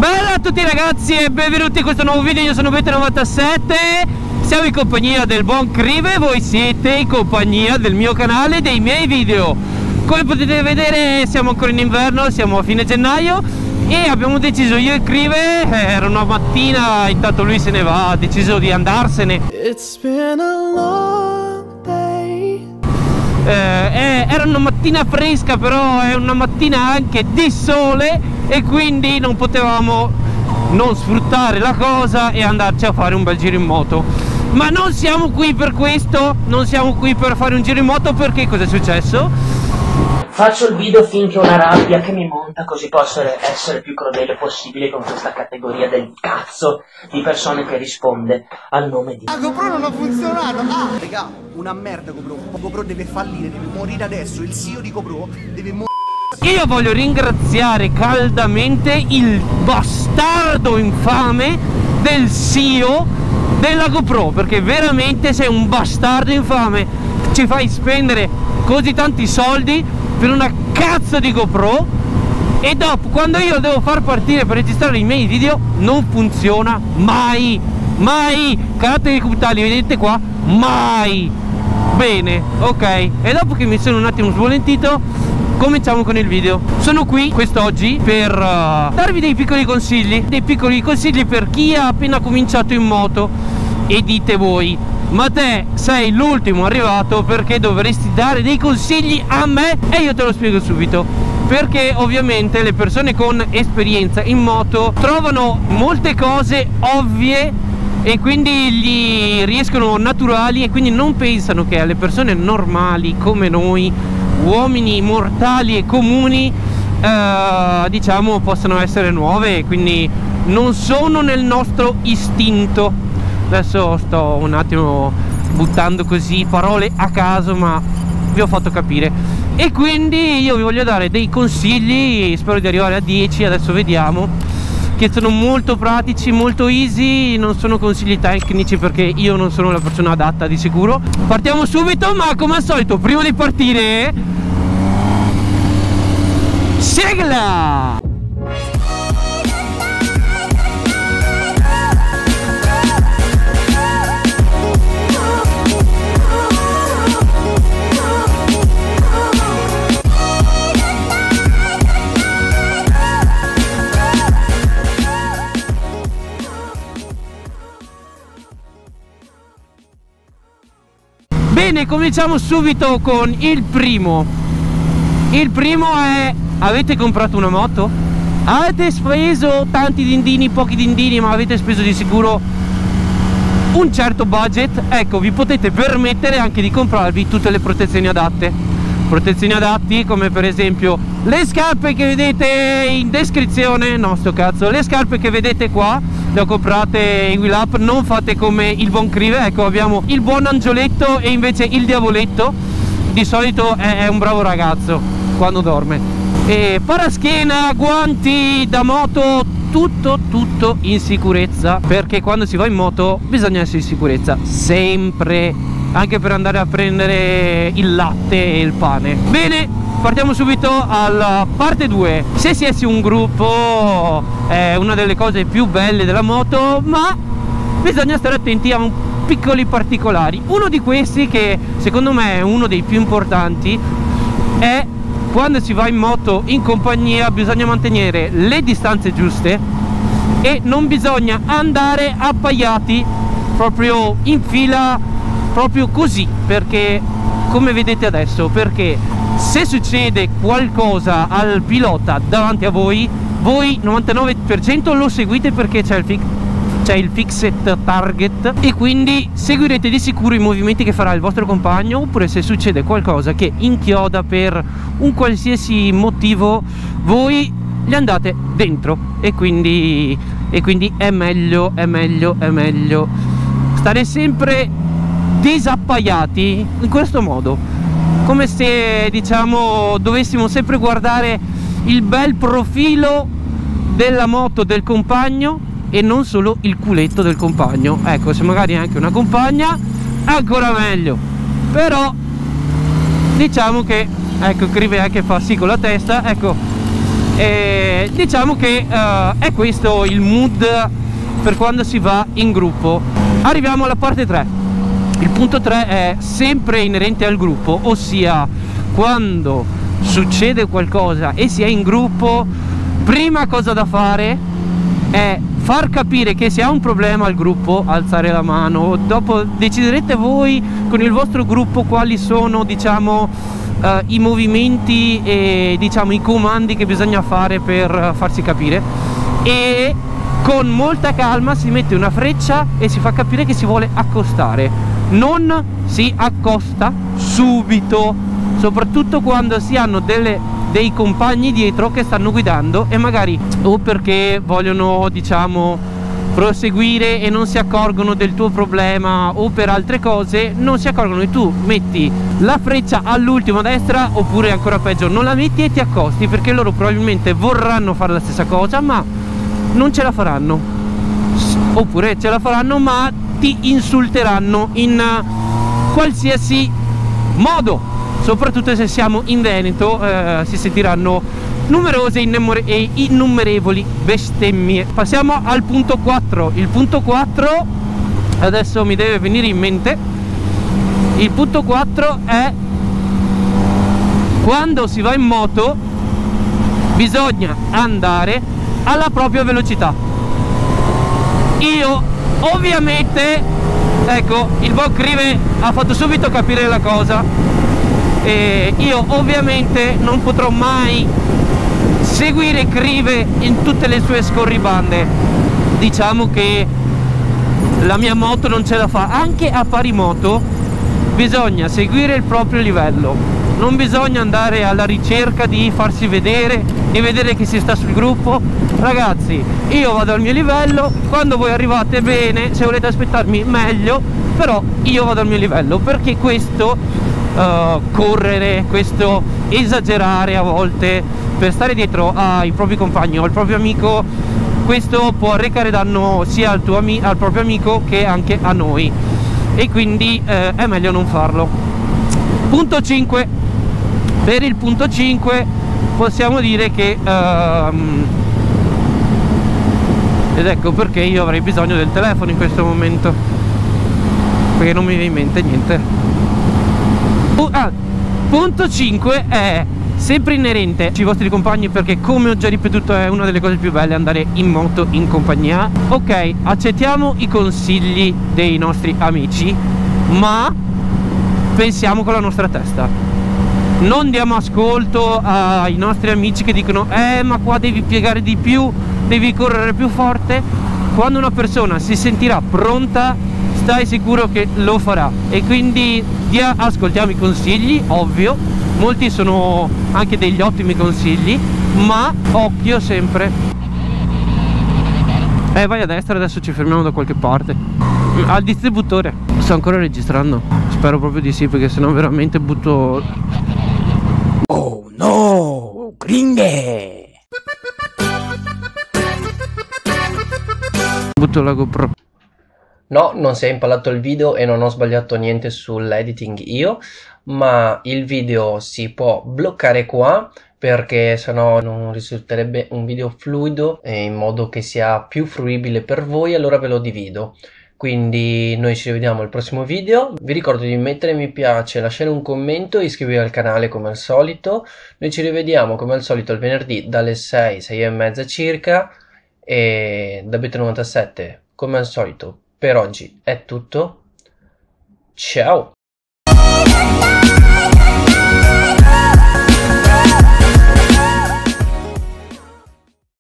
Bella a tutti ragazzi e benvenuti in questo nuovo video. Io sono Bete97. Siamo in compagnia del buon Crive. Voi siete in compagnia del mio canale e dei miei video. Come potete vedere siamo ancora in inverno, siamo a fine gennaio e abbiamo deciso io e Crive, era una mattina, intanto lui se ne va, ha deciso di andarsene. It's been a long day. Era una mattina fresca, però è una mattina anche di sole e quindi non potevamo non sfruttare la cosa e andarci a fare un bel giro in moto. Ma non siamo qui per questo, non siamo qui per fare un giro in moto, perché cosa è successo? Faccio il video finché ho una rabbia che mi monta, così posso essere più crudele possibile con questa categoria del cazzo di persone che risponde al nome di... La GoPro non ha funzionato! Ah! Raga, una merda GoPro. GoPro deve fallire, deve morire adesso. Il CEO di GoPro deve morire. Io voglio ringraziare caldamente il bastardo infame del CEO della GoPro, perché veramente sei un bastardo infame. Ci fai spendere così tanti soldi per una cazzo di GoPro e dopo, quando io devo far partire per registrare i miei video, non funziona mai, mai. Caratteri cubitali, vedete qua? Mai. Bene, ok. E dopo che mi sono un attimo svolentito, cominciamo con il video. Sono qui quest'oggi per darvi dei piccoli consigli per chi ha appena cominciato in moto. E dite voi: ma te sei l'ultimo arrivato, perché dovresti dare dei consigli a me? E io te lo spiego subito. Perché ovviamente le persone con esperienza in moto trovano molte cose ovvie e quindi gli riescono naturali, e quindi non pensano che alle persone normali come noi, uomini mortali e comuni, diciamo, possano essere nuove, e quindi non sono nel nostro istinto. Adesso sto un attimo buttando così parole a caso, ma vi ho fatto capire. E quindi io vi voglio dare dei consigli, spero di arrivare a 10, adesso vediamo, che sono molto pratici, molto easy. Non sono consigli tecnici perché io non sono la persona adatta di sicuro. Partiamo subito, ma come al solito prima di partire, sigla! Bene, cominciamo subito con il primo. Il primo è: avete comprato una moto? Avete speso tanti dindini, pochi dindini, ma avete speso di sicuro un certo budget? Ecco, vi potete permettere anche di comprarvi tutte le protezioni adatte. Protezioni adatti come per esempio le scarpe che vedete in descrizione. No, sto cazzo, le scarpe che vedete qua le ho comprate in Wheel Up. Non fate come il buon Crive. Ecco, abbiamo il buon angioletto e invece il diavoletto. Di solito è un bravo ragazzo quando dorme. E paraschiena, guanti da moto, tutto in sicurezza, perché quando si va in moto bisogna essere in sicurezza sempre, anche per andare a prendere il latte e il pane. Bene, partiamo subito alla parte 2. Se si è un gruppo è una delle cose più belle della moto, ma bisogna stare attenti a piccoli particolari. Uno di questi, che secondo me è uno dei più importanti, è: quando si va in moto in compagnia bisogna mantenere le distanze giuste e non bisogna andare appaiati proprio in fila, proprio così, perché come vedete adesso, perché se succede qualcosa al pilota davanti a voi, voi 99% lo seguite perché c'è il fixed target, e quindi seguirete di sicuro i movimenti che farà il vostro compagno. Oppure se succede qualcosa che inchioda per un qualsiasi motivo, voi gli andate dentro, e quindi è meglio stare sempre disappaiati in questo modo, come se, diciamo, dovessimo sempre guardare il bel profilo della moto del compagno e non solo il culetto del compagno. Ecco, se magari è anche una compagna, ancora meglio. Però diciamo che, ecco, Crive anche fa sì con la testa, ecco, E diciamo che è questo il mood per quando si va in gruppo. Arriviamo alla parte 3. Il punto 3 è sempre inerente al gruppo, ossia quando succede qualcosa e si è in gruppo, prima cosa da fare è far capire che se ha un problema al gruppo, alzare la mano. Dopo deciderete voi con il vostro gruppo quali sono, diciamo, i movimenti e, diciamo, i comandi che bisogna fare per farsi capire, e con molta calma si mette una freccia e si fa capire che si vuole accostare. Non si accosta subito, soprattutto quando si hanno dei compagni dietro che stanno guidando e magari o perché vogliono, diciamo, proseguire e non si accorgono del tuo problema, o per altre cose non si accorgono, e tu metti la freccia all'ultimo a destra, oppure ancora peggio non la metti e ti accosti, perché loro probabilmente vorranno fare la stessa cosa ma non ce la faranno, oppure ce la faranno ma ti insulteranno in qualsiasi modo. Soprattutto se siamo in Veneto, si sentiranno numerose e innumerevoli bestemmie. Passiamo al punto 4. Il punto 4 adesso mi deve venire in mente. Il punto 4 è: quando si va in moto bisogna andare alla propria velocità. Io ovviamente, ecco, il buon Crive ha fatto subito capire la cosa. E io ovviamente non potrò mai seguire Crive in tutte le sue scorribande. Diciamo che la mia moto non ce la fa. Anche a pari moto bisogna seguire il proprio livello, non bisogna andare alla ricerca di farsi vedere, di vedere che si sta sul gruppo. Ragazzi, io vado al mio livello, quando voi arrivate bene, se volete aspettarmi meglio, però io vado al mio livello, perché questo correre, questo esagerare a volte per stare dietro ai propri compagni o al proprio amico, questo può arrecare danno sia al proprio amico che anche a noi, e quindi è meglio non farlo. Punto 5. Per il punto 5 possiamo dire che ed ecco perché io avrei bisogno del telefono in questo momento, perché non mi viene in mente niente. Punto 5 è sempre inerente ai vostri compagni, perché, come ho già ripetuto, è una delle cose più belle andare in moto in compagnia. Ok, accettiamo i consigli dei nostri amici, ma pensiamo con la nostra testa. Non diamo ascolto ai nostri amici che dicono ma qua devi piegare di più, devi correre più forte. Quando una persona si sentirà pronta, stai sicuro che lo farà, e quindi ascoltiamo i consigli, ovvio, molti sono anche degli ottimi consigli, ma occhio sempre. Vai a destra, adesso ci fermiamo da qualche parte. Al distributore. Sto ancora registrando? Spero proprio di sì, perché sennò veramente butto... Oh no, gringhe! Butto la GoPro. No, non si è impallato il video e non ho sbagliato niente sull'editing io, ma il video si può bloccare qua, perché sennò non risulterebbe un video fluido e in modo che sia più fruibile per voi, allora ve lo divido. Quindi noi ci rivediamo al prossimo video. Vi ricordo di mettere mi piace, lasciare un commento e iscrivervi al canale come al solito. Noi ci rivediamo come al solito il venerdì dalle 6, 6 e mezza circa, e da Beta97 come al solito. Per oggi è tutto, ciao!